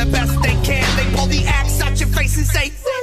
the best they can. They pull the axe out your face and say